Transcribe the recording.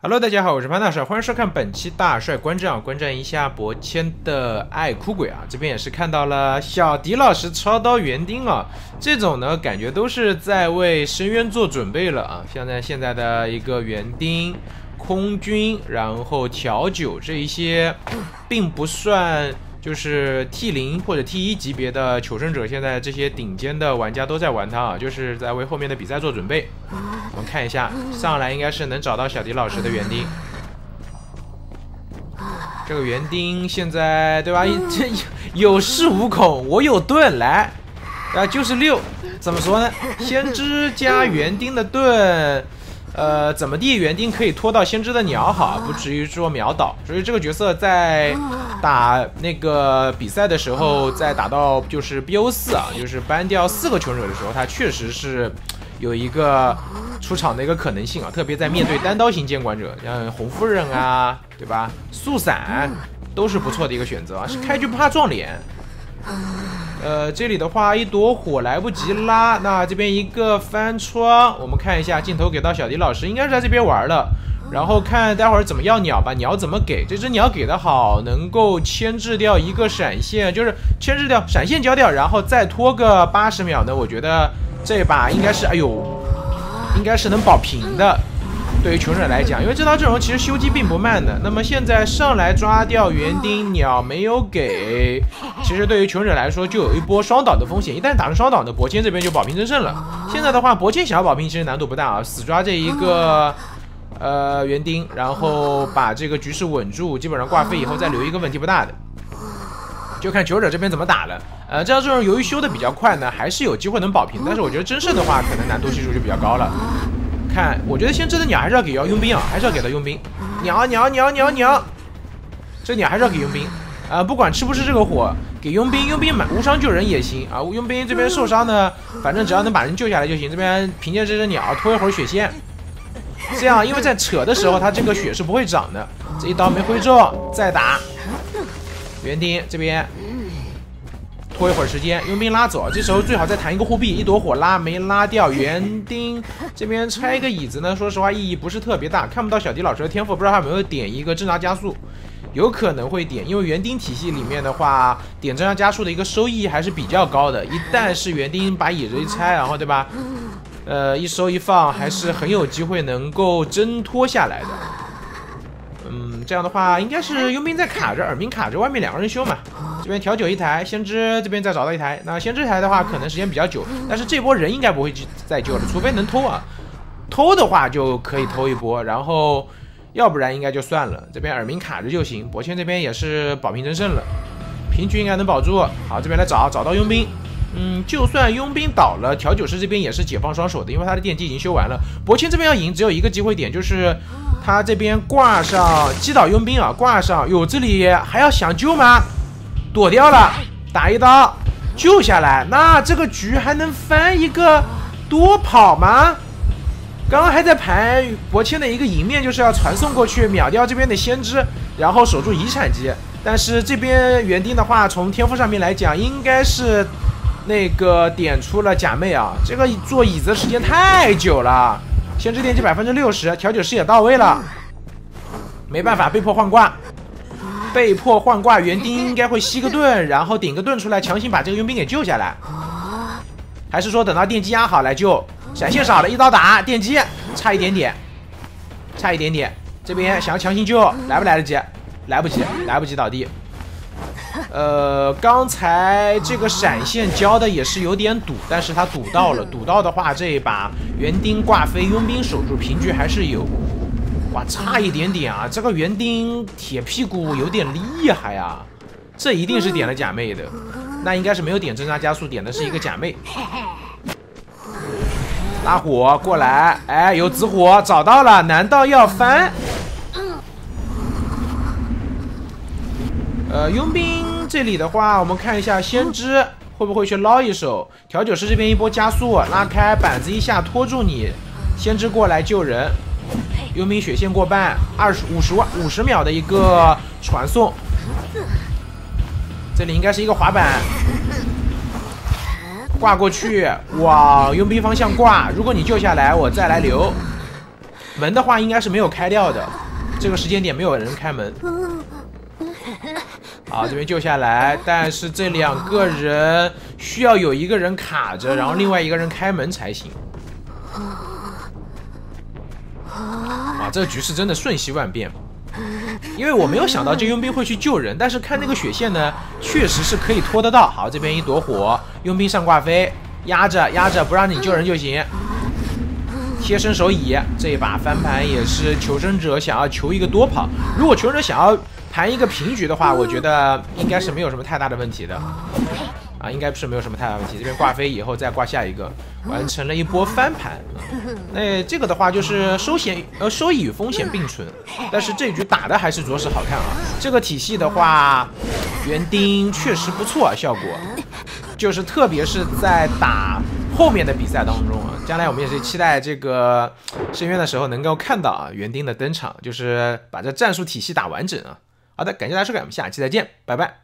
Hello， 大家好，我是潘大帅，欢迎收看本期大帅观战观战一下博谦的爱哭鬼啊，这边也是看到了小迪老师超刀园丁啊，这种呢感觉都是在为深渊做准备了啊，像在现在的一个园丁、空军，然后调酒这一些，并不算。就是T0或者T1级别的求生者，现在这些顶尖的玩家都在玩它啊，就是在为后面的比赛做准备。我们看一下，上来应该是能找到小迪老师的园丁。这个园丁现在对吧？这有恃无恐，我有盾来，就是6，怎么说呢？先知加园丁的盾。怎么地园丁可以拖到先知的鸟好，不至于说秒倒。所以这个角色在打那个比赛的时候，在打到就是 BO4啊，就是ban掉4个求生者的时候，他确实是有一个出场的一个可能性啊。特别在面对单刀型监管者，像红夫人啊，对吧？速闪都是不错的一个选择啊。是开局不怕撞脸。这里的话一朵火来不及拉，那这边一个翻窗，我们看一下镜头给到小迪老师，应该是在这边玩了，然后看待会儿怎么要鸟吧，鸟怎么给？这只鸟给的好，能够牵制掉一个闪现，就是牵制掉闪现交掉，然后再拖个80秒呢，我觉得这把应该是，哎呦，应该是能保平的。对于求生者来讲，因为这套阵容其实修机并不慢的。那么现在上来抓掉园丁鸟没有给，其实对于求生者来说就有一波双倒的风险。一旦打成双倒呢，博谦这边就保平争胜了。现在的话，博谦想要保平其实难度不大啊，死抓这一个园丁，然后把这个局势稳住，基本上挂飞以后再留一个问题不大的。就看求生者这边怎么打了。这套阵容由于修的比较快呢，还是有机会能保平，但是我觉得争胜的话，可能难度系数就比较高了。看，我觉得先知的鸟还是要给佣兵啊，还是要给到佣兵。鸟，这鸟还是要给佣兵不管吃不吃这个火，给佣兵无伤救人也行啊。佣兵这边受伤呢，反正只要能把人救下来就行。这边凭借这只鸟拖一会儿血线，这样因为在扯的时候，它这个血是不会长的。这一刀没挥中，再打园丁这边。拖一会儿时间，佣兵拉走，这时候最好再弹一个护臂，一朵火拉没拉掉，园丁这边拆一个椅子呢，说实话意义不是特别大，看不到小迪老师的天赋，不知道他有没有点一个震荡加速，有可能会点，因为园丁体系里面的话，点震荡加速的一个收益还是比较高的，一旦是园丁把椅子一拆，然后对吧，一收一放，还是很有机会能够挣脱下来的。这样的话应该是佣兵在卡着，耳鸣卡着，外面2个人修嘛。这边调酒一台，先知这边再找到一台。那先知台的话可能时间比较久，但是这波人应该不会再救了，除非能偷啊。偷的话就可以偷一波，然后要不然应该就算了。这边耳鸣卡着就行。博谦这边也是保平争胜了，平局应该能保住。好，这边来找到佣兵。就算佣兵倒了，调酒师这边也是解放双手的，因为他的电击已经修完了。博谦这边要赢，只有一个机会点，就是他这边挂上击倒佣兵啊，挂上。哟，这里还要想救吗？躲掉了，打一刀救下来，那这个局还能翻一个多跑吗？刚刚还在盘博谦的一个赢面，就是要传送过去秒掉这边的先知，然后守住遗产机。但是这边园丁的话，从天赋上面来讲，应该是那个点出了假寐啊，这个坐椅子的时间太久了。先知电击60%，调酒师也到位了，没办法，被迫换挂。园丁应该会吸个盾，然后顶个盾出来，强行把这个佣兵给救下来，还是说等到电击压好来救？闪现少了，一刀打电击，差一点点。这边想要强行救，来不来得及？来不及倒地。刚才这个闪现交的也是有点堵，但是他堵到了，堵到的话，这一把园丁挂飞，佣兵守住，平局还是有。哇，差一点点啊！这个园丁铁屁股有点厉害啊，这一定是点了假寐的，那应该是没有点震杀加速，点的是一个假寐。拉火过来，哎，有紫火找到了，难道要翻？佣兵这里的话，我们看一下先知会不会去捞一手。调酒师这边一波加速，拉开板子一下拖住你，先知过来救人。佣兵血线过半，50秒的一个传送，这里应该是一个滑板，挂过去，往佣兵方向挂。如果你救下来，我再来留。 门的话应该是没有开掉的，这个时间点没有人开门。好，这边救下来，但是这2个人需要有一个人卡着，然后另外一个人开门才行。啊，这个局势真的瞬息万变。因为我没有想到这佣兵会去救人，但是看那个血线呢，确实是可以拖得到。好，这边一躲火，佣兵上挂飞，压着不让你救人就行。贴身手椅，这一把翻盘也是求生者想要求一个多跑。如果求生者想要盘一个平局的话，我觉得应该是没有什么太大的问题的。啊，应该是没有什么太大问题。这边挂飞以后再挂下一个，完成了一波翻盘。那这个的话就是收益与风险并存，但是这局打的还是着实好看啊。这个体系的话，园丁确实不错啊，效果。就是特别是在打后面的比赛当中啊，将来我们也是期待这个深渊的时候能够看到啊园丁的登场，就是把这战术体系打完整啊。好的，感谢大家收看，我们下期再见，拜拜。